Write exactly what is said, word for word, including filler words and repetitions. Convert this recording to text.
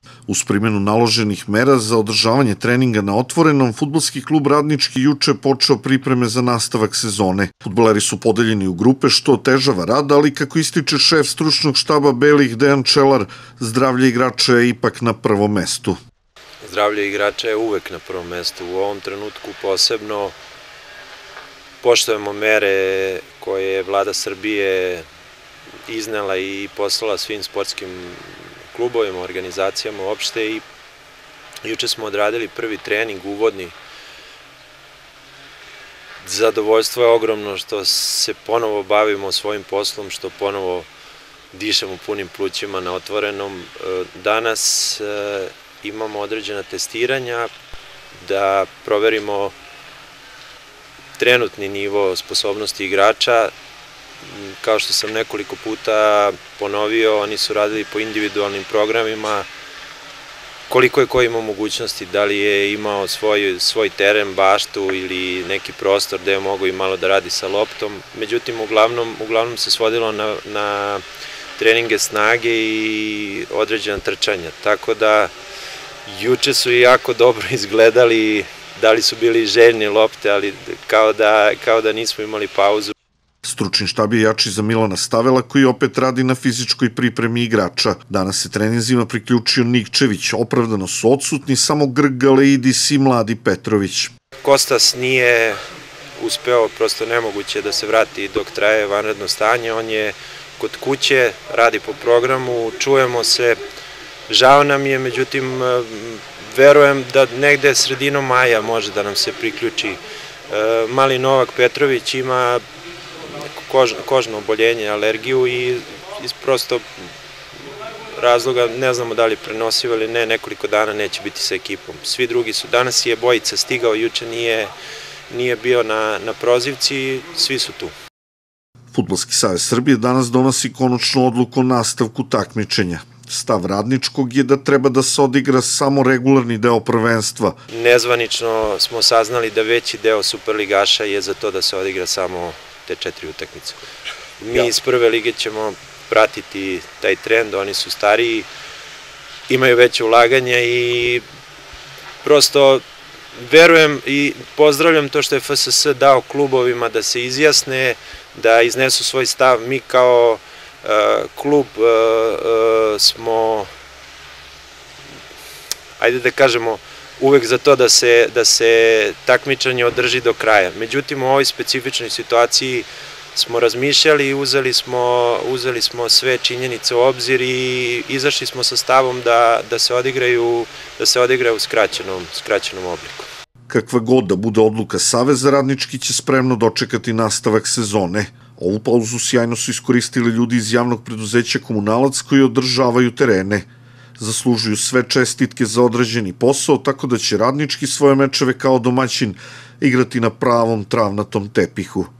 Uz primjenu naloženih mera za održavanje treninga na otvorenom, fudbalski klub Radnički juče počeo pripreme za nastavak sezone. Fudbaleri su podeljeni u grupe što otežava rad, ali kako ističe šef stručnog štaba Belih Dejan Čelar, zdravlje igrača je ipak na prvom mestu. Zdravlje igrača je uvek na prvom mestu. U ovom trenutku posebno poštujemo mere koje je vlada Srbije iznela i poslala svim sportskim klubovima, organizacijama uopšte i juče smo odradili prvi trening, uvodni. Zadovoljstvo je ogromno što se ponovo bavimo svojim poslom, što ponovo dišemo punim plućima na otvorenom. Danas imamo određena testiranja da proverimo trenutni nivo sposobnosti igrača. Kao što sam nekoliko puta ponovio, oni su radili po individualnim programima, koliko je ko imao mogućnosti, da li je imao svoj, svoj teren, baštu ili neki prostor gde je mogo i malo da radi sa loptom. Međutim, uglavnom, uglavnom se svodilo na, na treninge snage i određena trčanja. Tako da, juče su i jako dobro izgledali, da li su bili željni lopte, ali kao da, kao da nismo imali pauzu. Stručni štab je jači za Milana Stavela, koji opet radi na fizičkoj pripremi igrača. Danas se treninzima priključio Nikčević, opravdano su odsutni samo Grgaleidis i Mladi Petrović. Kostas nije uspeo, prosto nemoguće da se vrati dok traje vanredno stanje. On je kod kuće, radi po programu, čujemo se, žao nam je, međutim verujem da negde sredinom maja može da nam se priključi. Mali Novak Petrović ima kožno oboljenje, alergiju i iz prosto razloga, ne znamo da li prenosivo ili ne, nekoliko dana neće biti sa ekipom. Svi drugi su, danas je Bojica stigao, juče nije, nije bio na, na prozivci, svi su tu. Fudbalski savez Srbije danas donosi konačnu odluku o nastavku takmičenja. Stav Radničkog je da treba da se odigra samo regularni deo prvenstva. Nezvanično smo saznali da veći deo superligaša je za to da se odigra samo te četiri utakmice. Mi iz prve lige ćemo pratiti taj trend, oni su stariji, imaju veće ulaganje i prosto verujem i pozdravljam to što je F S S dao klubovima da se izjasne, da iznesu svoj stav. Mi kao klub smo, ajde da kažemo, uvek za to da se, da se takmičenje održi do kraja. Međutim, u ovoj specifičnoj situaciji smo razmišljali i uzeli smo, uzeli smo sve činjenice u obzir i izašli smo sa stavom da, da se odigraju, da se odigraju u skraćenom, skraćenom obliku. Kakva god da bude odluka Saveza, Radnički će spremno dočekati nastavak sezone. Ovu pauzu sjajno su iskoristili ljudi iz javnog preduzeća Komunalac koji održavaju terene. Zaslužuju sve čestitke za određeni posao, tako da će Radnički svoje mečeve kao domaćin igrati na pravom travnatom tepihu.